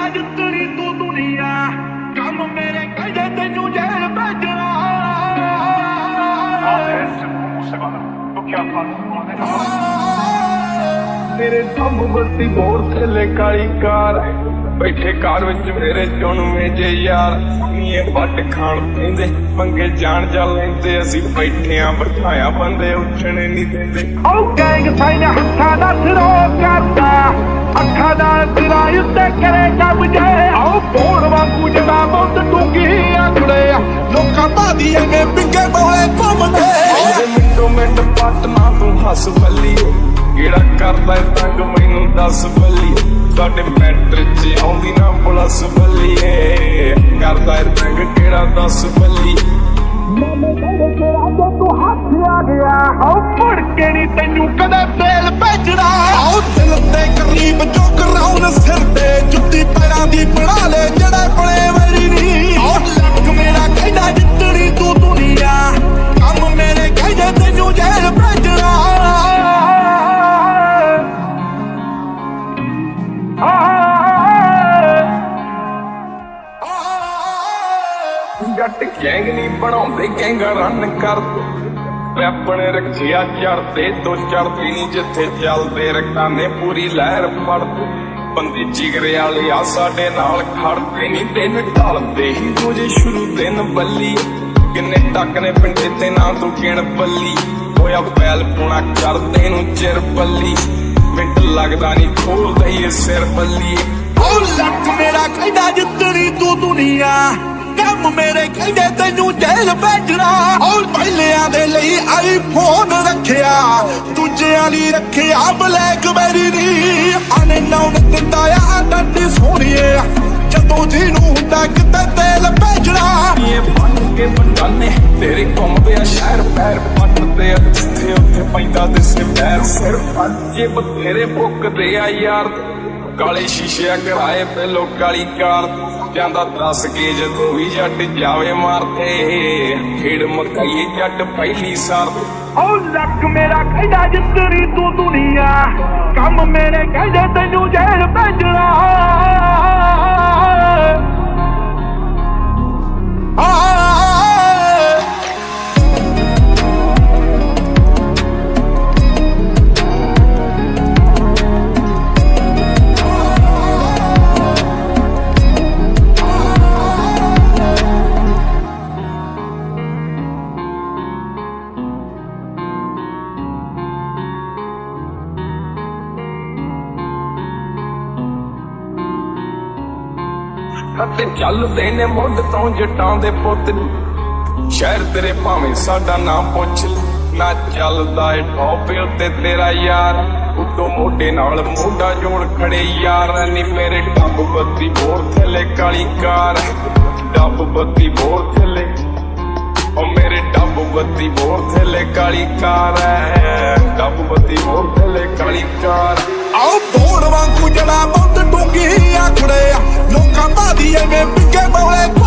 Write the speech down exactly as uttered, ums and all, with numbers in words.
जितनी तू दुनिया कम मेरे कहदे तेनू जेल भेजना तो क्या तेरे दम बत्ती बोर थले काली कार बैठे कार विच मेरे चुनवे जे यार ये वट खाण पेंदे पंगे जान जा लेंदे असी बैठे आ बिठाया बंदे उठने नहीं देंदे ओ गैंग साइन हत्था दा सिरो करदा अखा दा सिरा उत्ते करे कब जे आओ बोर वांगू जड़ा बहुत टूकी आखड़े लोकां बादी एवें पिंगे बोले घुमदे ओ मिंटो मिंट पटना तू हस बल्ली केड़ा करदा तंग मैनू दस बल्ली साडे मैटर च आउंदी ना पुलिस बल्लीए करदा तंग केड़ा दस बल्ली तू हाथ आ गया आओ मुड़ के नी तैनू कदे तेल भेजना आओ दिल ते करीब जो कराउन सिर ते जुत्ती पैरां दी बना ले जड़े बड़े मेरी नी आओ लक मेरा कहदा जितनी तू दुनिया कम मेरे कहदे तैनू जेल भेजना जट गैंग नहीं बनाउंदे गैंग रन कर अपने रखिया चढ़ते तो चढ़ती नहीं जिथे चलते रखाने पूरी लहर फड़ते बंदे जिगरे वाले आ साडे नाल खड़ते नहीं दिन ढलते ही तुझे शुरू दिन बल्ली किन्ने टक ने पिंडे ते ना तू गिण बल्ली होया बैल पुणा करदे नू चिर बल्ली मिंट लगदा नहीं खोलदा ही सिर बल्ली ओ लक मेरा कहदा जितनी तू दुनिया कम मेरे कहदे तैनू जेल भेजना और पहलियां दे लई आईफोन रखिया दूजियां ली रखिया ब्लैकबेरी दी आने नाउन दिंदा आ डंडी सोहणीए जदों जिनू हुंदा किते तेल भेजना ये बन के बंडाने तेरे घुमदे आ शहर पैर पटदे आ जिथे उत्थे पैंदा दिसे पैर सिर पंजे बथेरे भुकदे आ यार काले शीशे कराए पहलो काली कार जांदा दस के जदों भी जट जावे मारते खेड़ मकाई जट पहली सार ओ लक मेरा कहदा जितनी तू दुनिया कम मेरे कहदे तैनू जेल भेजना चलते ने मुंड तो जटां दे पुत शहर तेरे भावें साडा नाम पुछ ना चलदा है टॉप उत्ते तेरा यार उतो मोढे नाल मोढा जोड़ खड़े यार नी मेरे डब बत्ती बोर थले काली कार डब बत्ती बोर थले ओ मेरे डब बत्ती बोर थले काली कार डब बत्ती बोर थले काली कार आओ बोर वांगू जड़ा बहुत टूंगी आखड़े लोकां बादी एवें पिंगे बोले